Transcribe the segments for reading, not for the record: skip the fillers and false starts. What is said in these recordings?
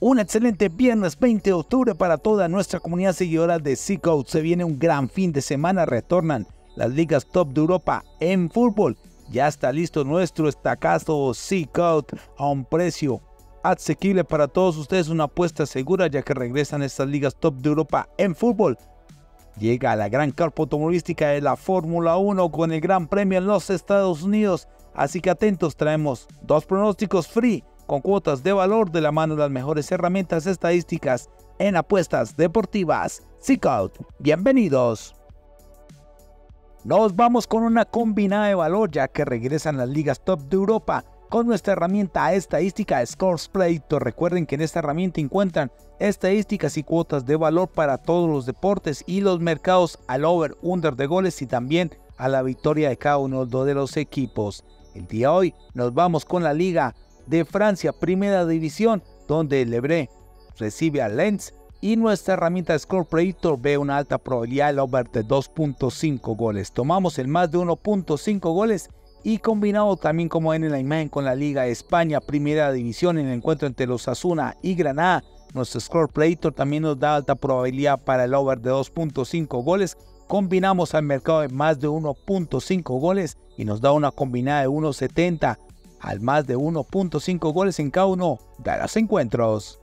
Un excelente viernes 20 de octubre para toda nuestra comunidad seguidora de C-Code. Se viene un gran fin de semana, retornan las ligas top de Europa en fútbol. Ya está listo nuestro estacazo C-Code a un precio asequible para todos ustedes, una apuesta segura ya que regresan estas ligas top de Europa en fútbol. Llega la gran carpa automovilística de la Fórmula 1 con el Gran Premio en los Estados Unidos. Así que atentos, traemos 2 pronósticos free con cuotas de valor de la mano de las mejores herramientas estadísticas en apuestas deportivas. C-Code, bienvenidos. Nos vamos con una combinada de valor ya que regresan las ligas top de Europa con nuestra herramienta estadística ScoresPlayer. Recuerden que en esta herramienta encuentran estadísticas y cuotas de valor para todos los deportes y los mercados al over, under de goles y también a la victoria de cada uno de los equipos. El día de hoy nos vamos con la Liga de Francia, Primera División, donde el Lebré recibe a Lens y nuestra herramienta ScoresPlayer ve una alta probabilidad del over de 2.5 goles. Tomamos el más de 1.5 goles y combinado también como ven en la imagen con la Liga de España, Primera División, en el encuentro entre los Osasuna y Granada. Nuestro ScoresPlayer también nos da alta probabilidad para el over de 2.5 goles. Combinamos al mercado de más de 1.5 goles y nos da una combinada de 1.70 al más de 1.5 goles en cada uno de los encuentros.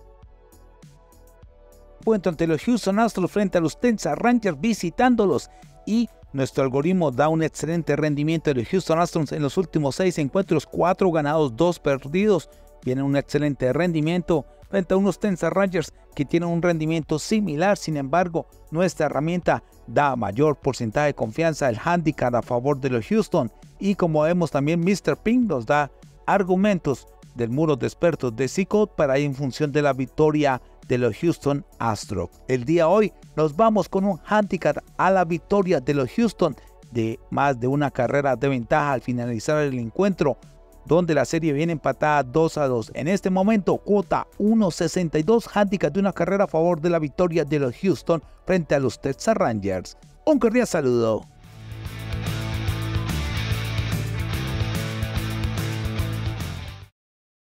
Encuentro ante los Houston Astros frente a los Texas Rangers visitándolos y nuestro algoritmo da un excelente rendimiento de los Houston Astros en los últimos 6 encuentros, 4 ganados, 2 perdidos. Tienen un excelente rendimiento frente a unos Texas Rangers que tienen un rendimiento similar. Sin embargo, nuestra herramienta da mayor porcentaje de confianza, el handicap a favor de los Houston. Y como vemos también Mr. Pink nos da argumentos del muro de expertos de C-Code para ir en función de la victoria de los Houston Astros. El día de hoy nos vamos con un handicap a la victoria de los Houston de más de una carrera de ventaja al finalizar el encuentro, donde la serie viene empatada 2-2. En este momento, cuota 1.62, handicap de una carrera a favor de la victoria de los Houston frente a los Texas Rangers. Un cordial saludo.